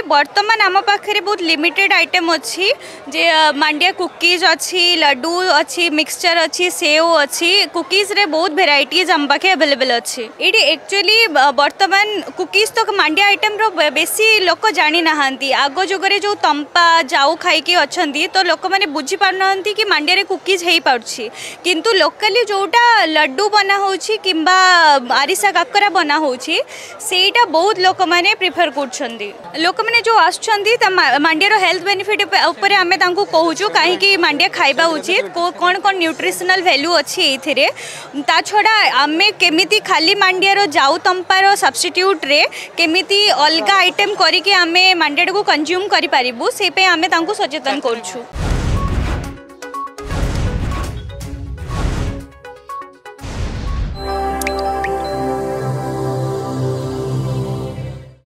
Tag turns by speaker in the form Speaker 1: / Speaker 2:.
Speaker 1: बर्तमान आम पाखे बहुत लिमिटेड आइटम अच्छी जे मांडिया कुकीज अच्छी लड्डू अच्छी मिक्सचर अच्छी सेव अच्छी कुकीज रे बहुत भेराइटीज आम पाखे अवेलेबल अच्छी ये एक्चुअली बर्तमान कुकीज तो मांडिया आइटम रो बेसी लोक जानी नहांती आग जुगरे जो तंपा जाऊ खाई अच्छा तो लोक मैंने बुझी पारना कि मांडिया रे कुकीज हो पार्ची किंतु लोकली जोटा लड्डू बना होची किंबा आरिसा काकरा बना होची सेटा बहुत लोक मैंने प्रिफर करछंदी लोक मैंने जो आछंदी मांडिया रो हेल्थ बेनिफिट ऊपर आमे तांको कहूछु काहे मांडिया खाइबा उचित कौन कौन न्यूट्रिशनल वैल्यू अच्छी एथिरे ता छड़ा आमे केमिति खाली मांडिया रो जाऊ तंपार सब्स्टिट्यूट रे केमिति अलगा आइटम करिके आमे मांडिया को कंज्यूम करि पारिबु से पे आमे तांको सचेतन करछु।